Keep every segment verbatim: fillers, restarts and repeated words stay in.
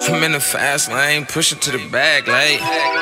I'm in the fast lane, pushing to the bag late.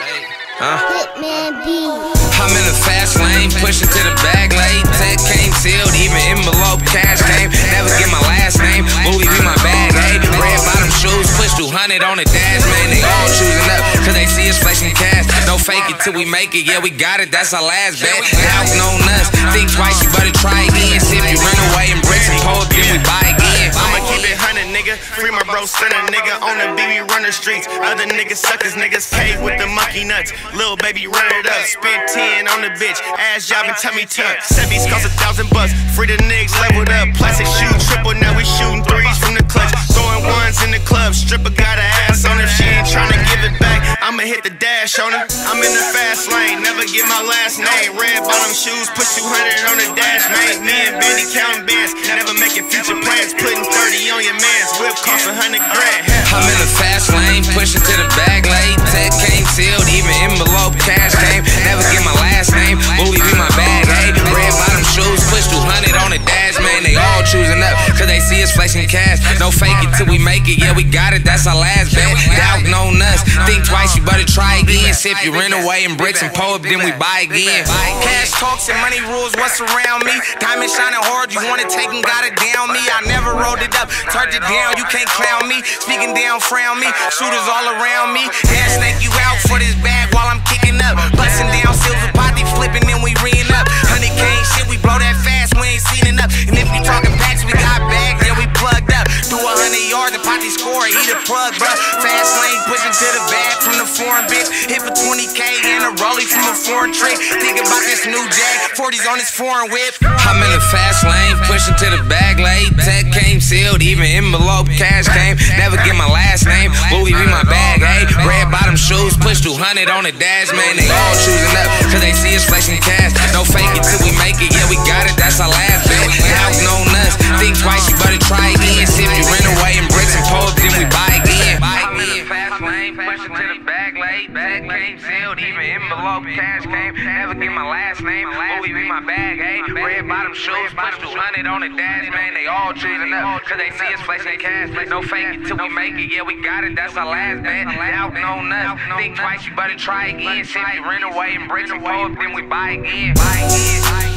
Huh? Hitman B. I'm in the fast lane, pushing to the bag late. Tech came sealed, even envelope, cash came. Never get my last name, Louis be my bag, hey. Red bottom shoes, push two hundred on the dash, man. They all choosing up, cause they see us flexing cash. No fake it till we make it, yeah, we got it, that's our last bet. Doubting on us, think twice, you better try again. See if you run away and bricks and pull up, then we buy again. I'ma keep it hundred, nigga. Free my bro, stunner, nigga. On the B B, run the streets. Other niggas suckers, niggas cave with the monkey nuts. Lil' baby, run it up. Spend ten on the bitch. Ass job and tummy tuck. Sevies cost a thousand bucks. Free the niggas, leveled up. Plastic shoe, triple. Now we shooting threes from the clutch. Throwing ones in the club. Stripper got a ass on her. She ain't tryna give it back. I'ma hit the dash on her. I'm in the fast lane. Never get my last name. Red bottom shoes. Push two hundred on the dash, man. Me and Benny counting bands. Never making future plans. Putting thirty on your mans. Whip cost a hundred grand. I'm in the fast lane, pushing to the bag late. Tech came sealed, even envelope, cash came. Never get my last name, Louis be my bag, hey. Red bottom shoes, push two hundred on the dash, man. They all choosing up, cause they see us flexing cash. No fake it till we make it, yeah, we got it, that's our last bet. Doubting on us, think twice, you better try again. Sip you rent away and bricks and pull up, then we buy again. Cash talks and money rules, what's around me? Diamond shining hard, you wanna take and got it down me. I never rolled it up, turned it down, you can't clown me. Speaking down, frown me, shooters all around me. Ass snake you out for this bag while I'm kicking up. Busting down silver potty, flipping and we reeing up. Honey cane shit, we blow that fast, we ain't seen enough. And if you talking packs, we got bags, yeah, we plugged up. Do a hundred yards, the potty score, he the plug, bruh. Fast lane, pushing to the bag from the foreign bitch. Hit for twenty K and a rollie from a foreign trick. Think about this new jag, forties on this foreign whip. I'm in the fast lane, pushing to the bag late. Tech came sealed, even envelope, cash came. Never get my last name, Louis be my bag, hey. Red bottom shoes, push two hundred on the dash, man. They all choosing up, cause they see us flexing cash. No fake it till we make it, yeah, we got it, that's our last bet. Doubting on us, think twice, you better try again. See if you rent away and bricks and pull up, then we buy again. I'm in the fast lane, pushing to the bag late. Tech came sealed, even envelope, cash came. Never get my last name, Louis be my bag, hey. Red bottom shoes, push two hundred on the dash, man. They all choosing up, cause they see us flexing cash. No fake it till we make it, yeah, we got it, that's our last bet. Doubting on us, think twice, you better try again. See if you rent away and bricks and pull up, then we buy again. Buy again.